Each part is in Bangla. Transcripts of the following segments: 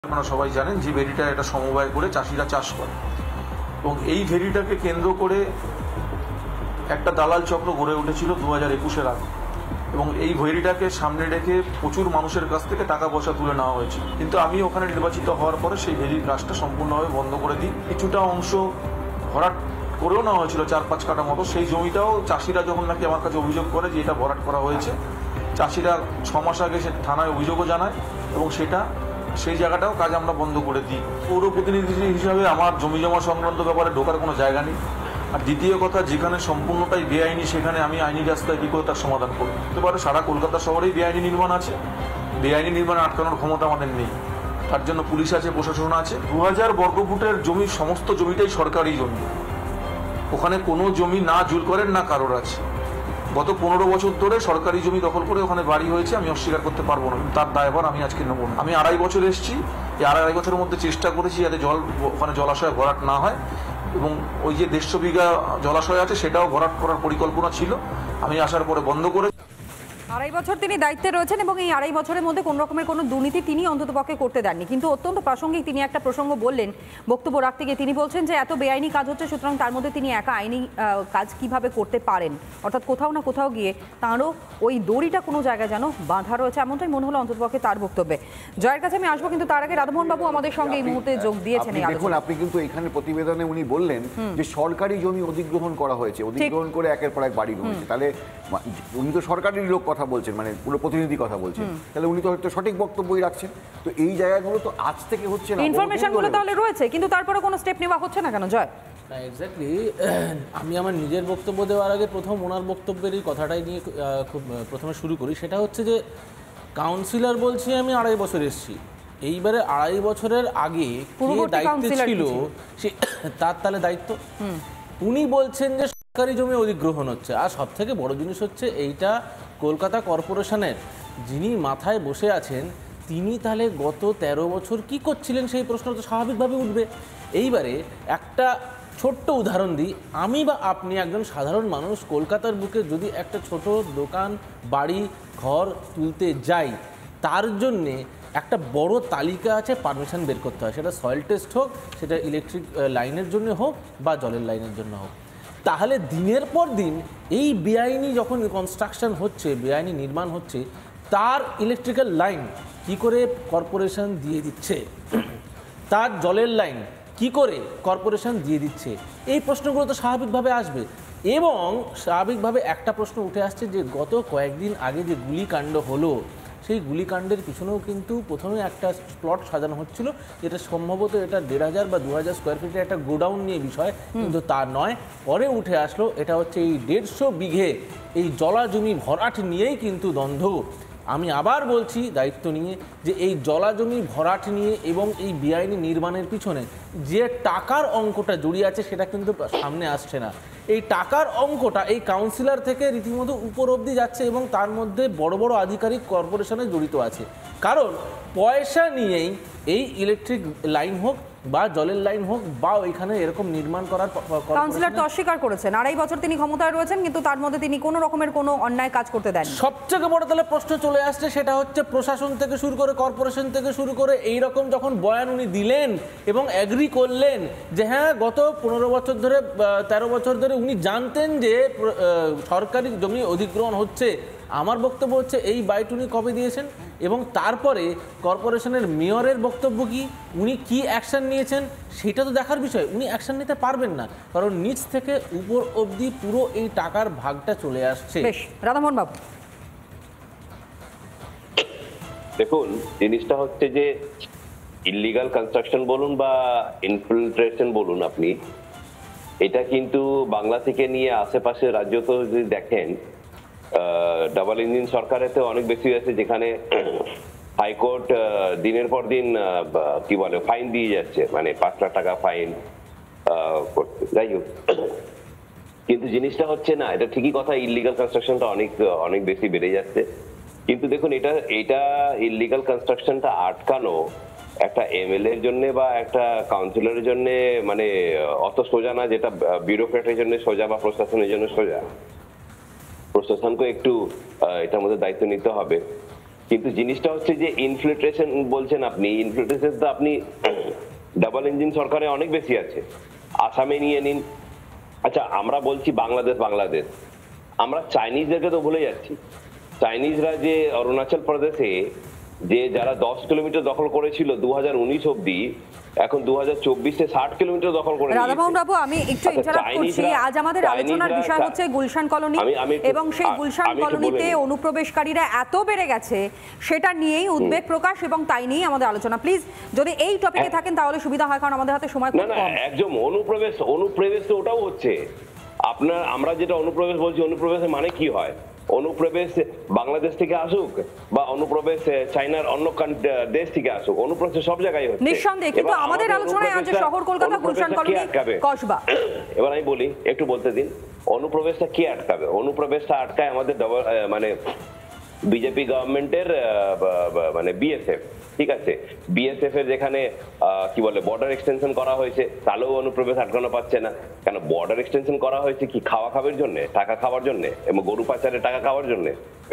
আপনারা সবাই জানেন যে ভেরিটা এটা সমবায় করে চাষিরা চাষ করে এবং এই ভেরিটাকে কেন্দ্র করে একটা দালাল চক্র গড়ে উঠেছিল 2021-এর আগে এবং এই ভেরিটাকে সামনে রেখে প্রচুর মানুষের কাছ থেকে টাকা পয়সা তুলে নেওয়া হয়েছিল। কিন্তু আমি ওখানে নির্বাচিত হওয়ার পরে সেই ভেরির কাজটা সম্পূর্ণভাবে বন্ধ করে দিই। কিছুটা অংশ ভরাট করেও নেওয়া হয়েছিল 4-5 কাঠা মতো। সেই জমিটাও চাষিরা যখন নাকি আমার কাছে অভিযোগ করে যে এটা ভরাট করা হয়েছে, চাষিরা 6 মাস আগে সে থানায় অভিযোগও জানায় এবং সেই জায়গাটাও কাজ আমরা বন্ধ করে দিই। পৌর প্রতিনিধি হিসাবে আমার জমি জমা সংক্রান্ত ব্যাপারে ঢোকার কোনো জায়গা নেই। আর দ্বিতীয় কথা, যেখানে সম্পূর্ণটাই বেআইনি সেখানে আমি আইনি রাস্তায় কী করে তার সমাধান করব। হতে পারে সারা কলকাতা শহরেই বেআইনি নির্মাণ আছে, বেআইনি নির্মাণ আটকানোর ক্ষমতা আমাদের নেই। তার জন্য পুলিশ আছে, প্রশাসন আছে। 2000 বর্গফুটের জমি, সমস্ত জমিটাই সরকারি জমি। ওখানে কোনো জমি না জুল করেন না কারোর আছে। গত 15 বছর ধরে সরকারি জমি দখল করে ওখানে বাড়ি হয়েছে, আমি অস্বীকার করতে পারবো না। তার দায়ভার আমি আজকে নেব না। আমি 2.5 বছর এসেছি, এই 2.5 বছরের মধ্যে চেষ্টা করেছি যাতে ওখানে জলাশয় ভরাট না হয় এবং ওই যে 150 বিঘা জলাশয় আছে সেটাও ভরাট করার পরিকল্পনা ছিল। আমি আসার পরে বন্ধ করে। 2.5 বছর তিনি দায়িত্বে রয়েছেন এবং এই 2.5 বছরের মধ্যে কোন রকমের কোনো দুর্নীতি তিনি অন্ততপক্ষে করতে দেননি। কিন্তু অত্যন্ত প্রাসঙ্গিক তিনি একটা প্রসঙ্গ বললেন বক্তব্য রাখতে গিয়ে। তিনি বলছেন যে এত বেআইনি কাজ হচ্ছে, সুতরাং তার মধ্যে তিনি একা আইনি কাজ কিভাবে করতে পারেন, অর্থাৎ কোথাও না কোথাও গিয়ে তাঁরও ওই দড়িটা কোনো জায়গায় যেন বাঁধা রয়েছে, এমনটাই মনে হলো অন্ততপক্ষে তার বক্তব্যে। জয়ের কাছে আমি আসবো, কিন্তু তার আগে রাধামোহন বাবু আমাদের সঙ্গে এই মুহূর্তে যোগ দিয়েছেন। দেখুন, আপনি কিন্তু এখানে প্রতিবেদনে উনি বললেন যে সরকারি জমি অধিগ্রহণ করা হয়েছে, অধিগ্রহণ করে একের পর এক বাড়ি হয়েছে। তাহলে উনি তো সরকারি লোক কথা বলছেন, মানে পুরো প্রতিনিধি কথা বলছেন, তাহলে উনি তো হয়তো সঠিক বক্তব্যই রাখছেন। তো এই জায়গাগুলো তো আজ থেকে হচ্ছে না, ইনফরমেশনগুলো তাহলে রয়েছে, কিন্তু তারপরে কোনো স্টেপ নেওয়া হচ্ছে না কেন জয়? না, এক্স্যাক্টলি। আমি আমার নিজের বক্তব্য দেওয়ার আগে প্রথম ওনার বক্তব্যের এই কথাটাই নিয়ে খুব প্রথমে শুরু করি। সেটা হচ্ছে যে কাউন্সিলর বলছি আমি 2.5 বছর এসেছি। এইবারে 2.5 বছরের আগে কে দায়িত্বে ছিল সে তার তাহলে দায়িত্ব। উনি বলছেন যে সরকারি জমি অধিগ্রহণ হচ্ছে। আর সব থেকে বড় জিনিস হচ্ছে এইটা কলকাতা কর্পোরেশনের যিনি মাথায় বসে আছেন তিনি তাহলে গত 13 বছর কি করছিলেন, সেই প্রশ্ন তো স্বাভাবিকভাবে উঠবে। এইবারে একটা ছোট্ট উদাহরণ দিই। আমি বা আপনি একজন সাধারণ মানুষ কলকাতার বুকে যদি একটা ছোট দোকান, বাড়ি, ঘর তুলতে যাই, তার জন্যে একটা বড় তালিকা আছে, পারমিশন বের করতে হয়। সেটা সয়েল টেস্ট হোক, সেটা ইলেকট্রিক লাইনের জন্য হোক বা জলের লাইনের জন্য হোক। তাহলে দিনের পর দিন এই বেআইনি যখন কনস্ট্রাকশন হচ্ছে, বেআইনি নির্মাণ হচ্ছে, তার ইলেকট্রিক্যাল লাইন কি করে কর্পোরেশন দিয়ে দিচ্ছে, তার জলের লাইন কি করে কর্পোরেশন দিয়ে দিচ্ছে, এই প্রশ্নগুলো তো স্বাভাবিকভাবে আসবে। এবং স্বাভাবিকভাবে একটা প্রশ্ন উঠে আসছে যে গত কয়েকদিন আগে যে গুলিকাণ্ড হলো, সেই গুলিকাণ্ডের পিছনেও কিন্তু প্রথমে একটা প্লট সাজানো হচ্ছিল, যেটা সম্ভবত এটা 1500 বা 2000 স্কোয়ার ফিটের একটা গোডাউন নিয়ে বিষয়, কিন্তু তা নয়। পরে উঠে আসলো এটা হচ্ছে এই 150 বিঘে এই জলা জমি ভরাট নিয়েই কিন্তু দ্বন্দ্ব। আমি আবার বলছি দায়িত্ব নিয়ে যে এই জলা জমি ভরাট নিয়ে এবং এই বেআইনি নির্মাণের পিছনে যে টাকার অঙ্কটা জড়িয়ে আছে সেটা কিন্তু সামনে আসছে না। এই টাকার অঙ্কটা এই কাউন্সিলর থেকে রীতিমতো উপর অবধি যাচ্ছে এবং তার মধ্যে বড় বড় আধিকারিক কর্পোরেশনে জড়িত আছে। কারণ পয়সা নিয়েই এই ইলেকট্রিক লাইন হোক বা জলের লাইন হোক বা ওইখানে এরকম নির্মাণ করার কাউন্সিলর তো অস্বীকার করেছেন 2.5 বছর তিনি ক্ষমতায় রয়েছেন, কিন্তু তার মধ্যে তিনি কোনো রকমের কোনো অন্যায় কাজ করতে দেন। সবথেকে বড় তাহলে প্রশ্ন চলে আসছে, সেটা হচ্ছে প্রশাসন থেকে শুরু করে কর্পোরেশন থেকে শুরু করে এই রকম যখন বয়ান উনি দিলেন এবং অ্যাগ্রি করলেন যে হ্যাঁ গত 15 বছর ধরে 13 বছর ধরে উনি জানতেন যে সরকারি জমি অধিগ্রহণ হচ্ছে। আমার বক্তব্য হচ্ছে এই বাইট উনি কবে দিয়েছেন এবং তারপরে কর্পোরেশনের মেয়রের বক্তব্য কি, উনি কি অ্যাকশন নিয়েছেন সেটা তো দেখার বিষয়। উনি অ্যাকশন নিতে পারবেন না, কারণ নিচ থেকে উপর অবধি পুরো এই টাকার ভাগটা চলে আসছে। বেশ, রাধামোহন বাবু দেখুন, জিনিসটা হচ্ছে যে ইলিগাল কনস্ট্রাকশন বলুন বা ইনফিল্ট্রেশন বলুন, আপনি এটা কিন্তু বাংলা থেকে নিয়ে আশেপাশে রাজ্য তো যদি দেখেন, ডাবল ইঞ্জিন সরকারেতে অনেক বেশি আছে, যেখানে হাইকোর্ট দিনের পর দিন কি বলে ফাইন দিয়ে যাচ্ছে, মানে 5 লাখ টাকা ফাইন করতে। যাই হোক, কিন্তু জিনিসটা হচ্ছে না, এটা ঠিকই কথা, ইলিগাল কনস্ট্রাকশনটা অনেক বেশি বেড়ে যাচ্ছে। কিন্তু দেখুন, এটা ইলিগাল কনস্ট্রাকশনটা আটকানো একটা এমএলএ এর জন্য বা একটা কাউন্সিলরের জন্য মানে অত সোজা না, যেটা বিউরোক্রেটের জন্য সোজা বা প্রশাসনের জন্য সোজা। প্রশাসনকে একটু এটার মধ্যে দায়িত্ব নিতে হবে। কিন্তু জিনিসটা হচ্ছে যে ইনফিল্ট্রেশন বলছেন আপনি, ইনফিল্ট্রেশন তো আপনি ডাবল ইঞ্জিন সরকারে অনেক বেশি আছে। আসামে নিয়ে নিন। আচ্ছা, আমরা বলছি বাংলাদেশ, আমরা চাইনিজদেরকে তো ভুলে যাচ্ছি। চাইনিজরা যে অরুণাচল প্রদেশে যে যারা 10 কিলোমিটার দখল করেছিল 2019 অবধি, এখন 2024-এ 60 কিলোমিটার দখল করে নিয়েছে। রাধামোহন বাবু, আমি একটু ইন্টারাপ্ট করছি। আজ আমাদের আলোচনার বিষয় হচ্ছে গুলশান কলোনি, এবং সেই গুলশান কলোনিতে অনুপ্রবেশকারীরা এত বেড়ে গেছে সেটা নিয়েই উদ্বেগ প্রকাশ, এবং তাই নিয়েই আমাদের আলোচনা। প্লিজ যদি এই টপিকে থাকেন তাহলে সুবিধা হয়, কারণ আমাদের হাতে সময় খুব কম। একদম অনুপ্রবেশ তো ওটাও হচ্ছে আপনার। আমরা যেটা অনুপ্রবেশ বলছি, অনুপ্রবেশের মানে কি হয়? অনুপ্রবেশ বাংলাদেশ থেকে আসুক বা অনুপ্রবেশ চাইনার অন্য দেশ থেকে আসুক, অনুপ্রবেশ সব জায়গায় হচ্ছে নিঃসন্দেহে। কিন্তু আমাদের আলোচনায় আছে শহর কলকাতা, গুলশান কলোনি, কসবা। এবার আমি বলি, একটু বলতে দিন, অনুপ্রবেশটা কে আটকাবে? অনুপ্রবেশটা আটকায় আমাদের মানে বিজেপি গভর্নমেন্টের মানে বিএসএফ, ঠিক আছে? বিএসএফ এর যেখানে কি বলে বর্ডার এক্সটেনশন করা হয়েছে, তাহলেও অনুপ্রবেশ আটকানো পাচ্ছে না। কেন বর্ডার এক্সটেনশন করা হয়েছে? কি খাওয়া খাবার জন্য, টাকা খাওয়ার জন্য, এবং গরু পাচারে টাকা খাওয়ার জন্য?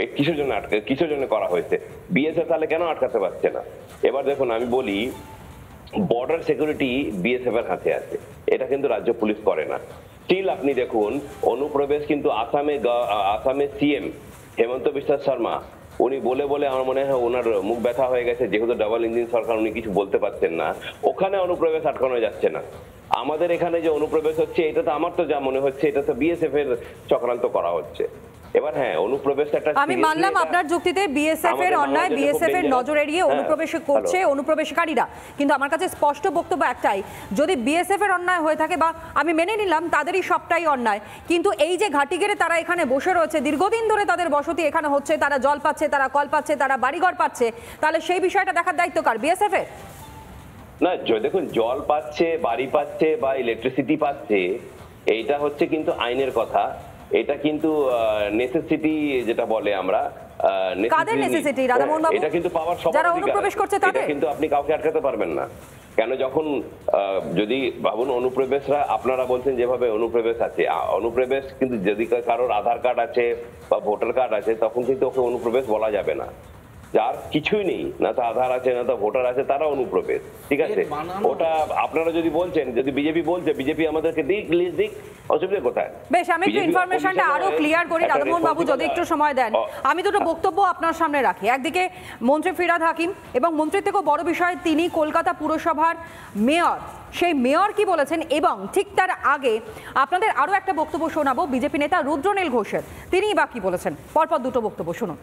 কিসের জন্য করা হয়েছে? বিএসএফ তাহলে কেন আটকাতে পারছে না? এবার দেখুন, আমি বলি, বর্ডার সিকিউরিটি বিএসএফ এর হাতে আছে, এটা কিন্তু রাজ্য পুলিশ করে না। স্টিল আপনি দেখুন, অনুপ্রবেশ কিন্তু আসামে সিএম হেমন্ত বিশ্ব শর্মা উনি বলে আমার মনে হয় ওনার মুখ ব্যথা হয়ে গেছে, যেহেতু ডাবল ইঞ্জিন সরকার, উনি কিছু বলতে পারছেন না। ওখানে অনুপ্রবেশ আটকানো যাচ্ছে না। আমাদের এখানে যে অনুপ্রবেশ হচ্ছে, এটা তো আমার তো যা মনে হচ্ছে এটা তো বিএসএফ এর চক্রান্ত করা হচ্ছে। এবার হ্যাঁ, অনুপ্রবেশ একটা, আমি মানলাম আপনার যুক্তিতে বিএসএফ এর অন্যায়, বিএসএফ এর নজর এড়িয়ে অনুপ্রবেশ করছে অনুপ্রবেশকারীরা, কিন্তু আমার কাছে স্পষ্ট বক্তব্য একটাই, যদি বিএসএফ এর অন্যায় হয়ে থাকে, বা আমি মেনে নিলাম তাদেরই সবটাই অন্যায়, কিন্তু এই যে ঘাটি গেড়ে তারা এখানে বসে রয়েছে, দীর্ঘদিন ধরে তাদের বসতি এখানে হচ্ছে, তারা জল পাচ্ছে, তারা কল পাচ্ছে, তারা বাড়িঘর পাচ্ছে, তাহলে সেই বিষয়টা দেখার দায়িত্ব কার? বিএসএফ এর? না, দেখুন, জল পাচ্ছে, বাড়ি পাচ্ছে বা ইলেকট্রিসিটি পাচ্ছে, এইটা হচ্ছে কিন্তু আইনের কথা। এটা কিন্তু নেসেসিটি যেটা বলে আমরা, কাদের নেসেসিটি রাধামোহন বাবু? এটা কিন্তু পাওয়ার সবার যারা অনুপ্রবেশ করছে তাদের, কিন্তু আপনি কাউকে আটকাতে পারবেন না। কেন? যখন যদি ভাবুন, অনুপ্রবেশরা, আপনারা বলছেন যেভাবে অনুপ্রবেশ আছে, অনুপ্রবেশ কিন্তু যদি কারোর আধার কার্ড আছে বা ভোটার কার্ড আছে, তখন কিন্তু ওকে অনুপ্রবেশ বলা যাবে না। যার কিছুই নেই, না তো আধার আছে না তো ভোটার আছে, তারা অনুপ্রবেশ, ঠিক আছে? ওটা আপনারা যদি বলছেন, যদি বিজেপি বলছে, বিজেপি আমাদেরকে দিক, অসুবিধা কোথায়? বেশ, আমি একটু ইনফরমেশনটা আরো ক্লিয়ার করি রাধামোহন বাবু, যদি একটু সময় দেন। আমি দুটো বক্তব্য আপনার সামনে রাখি। একদিকে মন্ত্রী ফিরহাদ হাকিম, এবং মন্ত্রীর থেকেও বড় বিষয় তিনি কলকাতা পুরসভার মেয়র, সেই মেয়র কি বলেছেন, এবং ঠিক তার আগে আপনাদের আরো একটা বক্তব্য শোনাবো বিজেপি নেতা রুদ্রনীল ঘোষের, তিনিই বা কি বলেছেন। পরপর দুটো বক্তব্য শুনুন।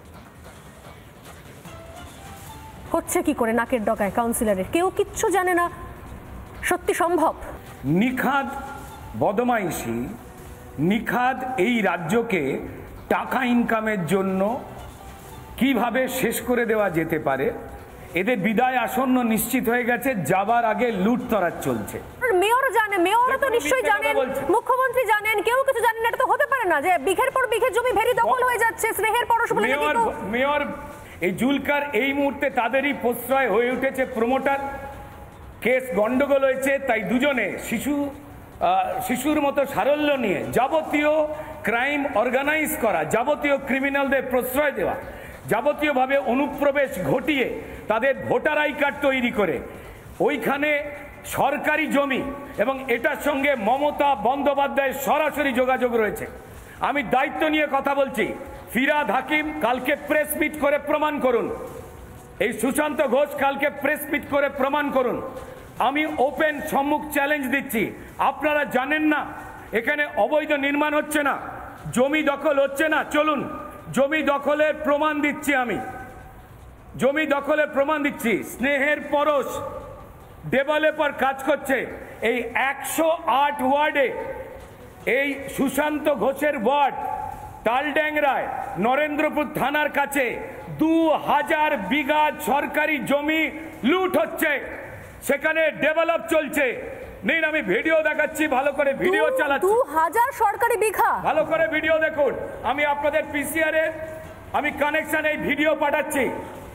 হচ্ছে কি করে নাকের ডগায় কাউন্সিলরের? কেউ কিচ্ছু জানে না, সত্যি সম্ভব? নিখাদ বদমাইশি, নিখাদ এই রাজ্যকে টাকা ইনকামের জন্য কিভাবে শেষ করে দেওয়া যেতে পারে, এদের বিদায় আসন্ন নিশ্চিত হয়ে গেছে, যাবার আগে লুটতরাজ চলছে। মেয়র জানে, মেয়রও তো নিশ্চয়ই জানেন, মুখ্যমন্ত্রী জানেন, কেউ কিছু জানেন না। এটা তো হতে পারে না যে বিঘের পর বিঘে জমি ভেরি দখল হয়ে যাচ্ছে, স্নেহের পরশ বলে। মেয়র এই জুলকার এই মুহূর্তে তাদেরই প্রশ্রয় হয়ে উঠেছে প্রমোটার। কেস গন্ডগোল হয়েছে, তাই দুজনে শিশুর মতো সারল্য নিয়ে যাবতীয় ক্রাইম অর্গানাইজ করা, যাবতীয় ক্রিমিনালদের প্রশ্রয় দেওয়া, যাবতীয়ভাবে অনুপ্রবেশ ঘটিয়ে তাদের ভোটার আই কার্ড তৈরি করে ওইখানে সরকারি জমি, এবং এটার সঙ্গে মমতা বন্দ্যোপাধ্যায়ের সরাসরি যোগাযোগ রয়েছে। আমি দায়িত্ব নিয়ে কথা বলছি, ফিরহাদ হাকিম কালকে প্রেস মিট করে প্রমাণ করুন, এই সুশান্ত ঘোষ কালকে প্রেস মিট করে প্রমাণ করুন। আমি ওপেন সম্মুখ চ্যালেঞ্জ দিচ্ছি, আপনারা জানেন না এখানে অবৈধ নির্মাণ হচ্ছে না, জমি দখল হচ্ছে না? চলুন, জমি দখলের প্রমাণ দিচ্ছি, আমি জমি দখলের প্রমাণ দিচ্ছি। স্নেহের পরশ ডেভেলপার কাজ করছে এই 108 ওয়ার্ডে, এই সুশান্ত ঘোষের ওয়ার্ড তালড্যাংরায় নরেন্দ্রপুর থানার কাছে 2000 বিঘা সরকারি জমি লুট হচ্ছে, সেখানে ডেভেলপ চলছে। নিন, আমি ভিডিও দেখাচ্ছি, ভালো করে ভিডিও চালাচ্ছি। 2000 সরকারি বিঘা, ভালো করে ভিডিও দেখুন। আমি আপনাদের পিসিআর এর আমি কানেকশন এই ভিডিও পাঠাচ্ছি।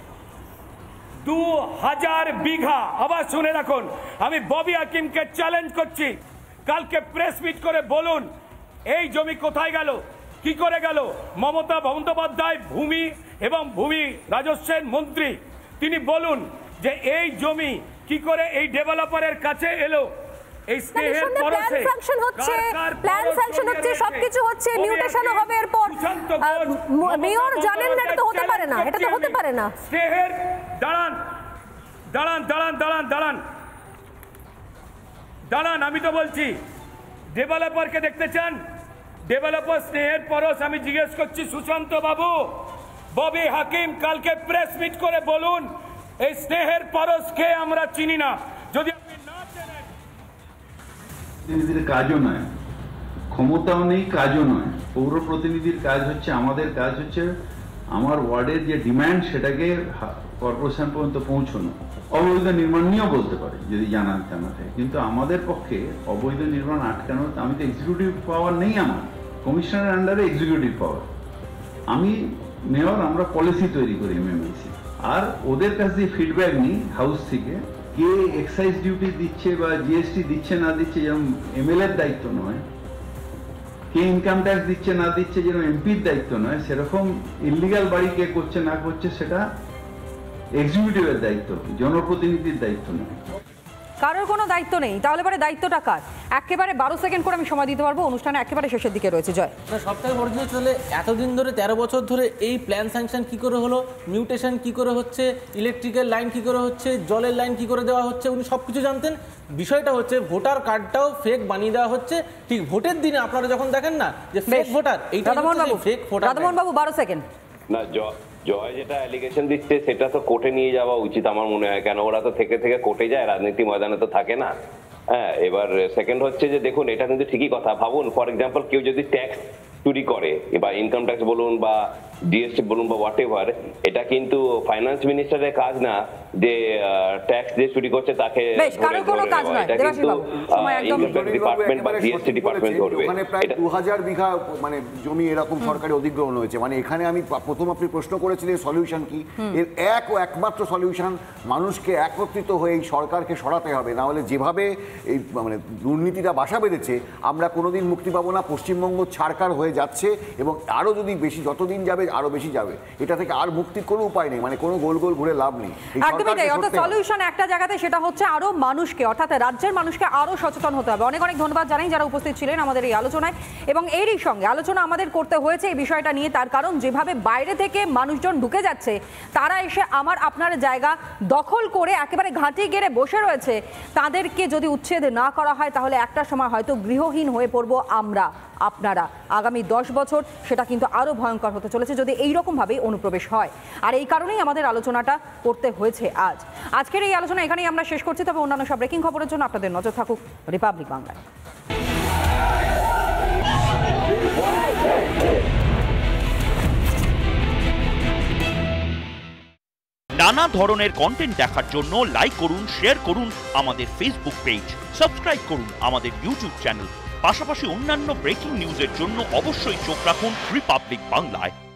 2000 বিঘা, আবার শুনে রাখুন। আমি ববি হাকিমকে চ্যালেঞ্জ করছি, কালকে প্রেস মিট করে বলুন এই জমি কোথায় গেল, কি করে গেল? মমতা বন্দ্যোপাধ্যায় ভূমি এবং ভূমি রাজস্বের মন্ত্রী, তিনি বলুন যে এই জমি কি করে এই ডেভেলপারের কাছে এলো? এই স্নেহের পরশে প্ল্যান স্যাংশন হচ্ছে, সবকিছু হচ্ছে, মিউটেশনও হবে এরপর। মেয়র জানেন না, এটা তো হতে পারে না, এটা তো হতে পারে না। স্নেহের দাঁড়ান দাঁড়ান দাঁড়ান দাঁড়ান দাঁড়ান দাঁড়ান, আমি তো বলছি ডেভেলপারকে দেখতে চান? ডেভেলপার স্নেহের পরশ আমি জিজ্ঞেস করছি সুশান্ত বাবু, ববি হাকিম কালকে প্রেস মিট করে বলুন এই স্নেহের পরশকে আমরা চিনি না। যদি আপনি না চেনেন, প্রতিনিধির কাজও নয়, ক্ষমতাও নেই, কাজও নয়। পৌর প্রতিনিধির কাজ হচ্ছে, আমাদের কাজ হচ্ছে আমার ওয়ার্ডের যে ডিমান্ড সেটাকে কর্পোরেশন পর্যন্ত পৌঁছানো। অবৈধ নির্মাণ নিয়েও বলতে পারে যদি জানা থাকে, কিন্তু আমাদের পক্ষে অবৈধ নির্মাণ আটকানো, আমি তো এক্সিকিউটিভ পাওয়ার নেই, আমার কমিশনারের আন্ডারে এক্সিকিউটিভ পাওয়ার। আমি মেয়র, আমরা পলিসি তৈরি করি এমএমএসি, আর ওদের কাছ দিয়ে ফিডব্যাক নিই হাউস থেকে, কে এক্সাইজ ডিউটি দিচ্ছে বা জিএসটি দিচ্ছে না দিচ্ছে, যেমন এমএলএর দায়িত্ব নয়, কে ইনকাম ট্যাক্স দিচ্ছে না দিচ্ছে যেরকম এমপির দায়িত্ব নয়, সেরকম ইলিগাল বাড়ি কে করছে না করছে সেটা এক্সিকিউটিভের দায়িত্ব, জনপ্রতিনিধির দায়িত্ব নয়। কারোর কোনো দায়িত্ব নেই, তাহলে পরে দায়িত্বটা কার? একেবারে 12 সেকেন্ড করে আমি সময় দিতে পারবো, অনুষ্ঠানে একেবারে শেষের দিকে রয়েছে। জয়, না সবথেকে বড় জিনিস তাহলে এতদিন ধরে 13 বছর ধরে এই প্ল্যান স্যাংশন কি করে হলো, মিউটেশন কি করে হচ্ছে, ইলেকট্রিক্যাল লাইন কি করে হচ্ছে, জলের লাইন কি করে দেওয়া হচ্ছে, উনি সব কিছু জানতেন। বিষয়টা হচ্ছে ভোটার কার্ডটাও ফেক বানিয়ে দেওয়া হচ্ছে ঠিক ভোটের দিনে। আপনারা যখন দেখেন না যে ফেক ভোটার, এইটা ফেক ভোটার। রাধামোহন বাবু 12 সেকেন্ড। না, জয় যেটা অ্যালিগেশন দিচ্ছে সেটা তো কোর্টে নিয়ে যাওয়া উচিত আমার মনে হয়, কেন ওরা তো থেকে থেকে কোর্টে যায়, রাজনীতি ময়দানে তো থাকে না। হ্যাঁ, এবার সেকেন্ড হচ্ছে যে দেখুন, এটা কিন্তু ঠিকই কথা। ভাবুন, ফর এক্সাম্পল কেউ যদি ট্যাক্স চুরি করে বা ইনকাম ট্যাক্স বলুন বা জিএসটি বলুন বা হোয়াট এভার, এটা কিন্তু ফাইন্যান্স মিনিস্টারের কাজ না যে ট্যাক্স যে চুরি করছে তাকে ডিপার্টমেন্ট বা জিএসটি ডিপার্টমেন্ট ধরবে। ওখানে প্রায় 2000 বিঘা মানে জমি এরকম সরকারি অধিগ্রহণ হয়েছে। মানে এখানে আমি প্রথম আপনি প্রশ্ন করেছিলেন সলিউশন কি, এর একমাত্র সলিউশন মানুষকে একত্রিত হয়ে এই সরকারকে সরাতে হবে, না হলে যেভাবে এই মানে দুর্নীতিটা বাসা বেঁধেছে আমরা কোনোদিন মুক্তি পাবো না। পশ্চিমবঙ্গ ছাড়কার হয়ে যাচ্ছে এবং আরো যদি বেশি যতদিন যাবে আরো বেশি যাবে, এটা থেকে আর মুক্তির কোনো উপায় নেই, মানে কোনো গোল গোল ঘুরে লাভ নেই। একদমই তাই, অর্থাৎ সলিউশন একটা জায়গাতে, সেটা হচ্ছে আরো মানুষকে, অর্থাৎ রাজ্যের মানুষকে আরো সচেতন হতে হবে। অনেক অনেক ধন্যবাদ জানাই যারা উপস্থিত ছিলেন আমাদের এই আলোচনায়, এবং এরই সঙ্গে আলোচনা আমাদের করতে হয়েছে এই বিষয়টা নিয়ে, তার কারণ যেভাবে বাইরে থেকে মানুষজন ঢুকে যাচ্ছে, তারা এসে আমার আপনার জায়গা দখল করে একেবারে ঘাঁটি গেড়ে বসে রয়েছে, তাদেরকে যদি উচ্ছেদ না করা হয় তাহলে একটা সময় হয়তো গৃহহীন হয়ে পড়বো আমরা, আপনারা। আগামী 10 বছর সেটা কিন্তু আরো ভয়ঙ্কর হতে চলেছে যদি এইরকমভাবে অনুপ্রবেশ হয়। আর এই কারণেই আমাদের আলোচনাটা করতে হয়েছে আজ। আজকের এই আলোচনা এখানেই আমরা শেষ করছি, তবে অন্যান্য সব ব্রেকিং খবরের জন্য আপনাদের নজর থাকুক রিপাবলিক বাংলায়। নানা ধরনের কন্টেন্ট দেখার জন্য লাইক করুন, শেয়ার করুন আমাদের ফেসবুক পেজ, সাবস্ক্রাইব করুন আমাদের ইউটিউব চ্যানেল। পাশাপাশি অন্যান্য ব্রেকিং নিউজের জন্য অবশ্যই চোখ রাখুন রিপাবলিক বাংলায়।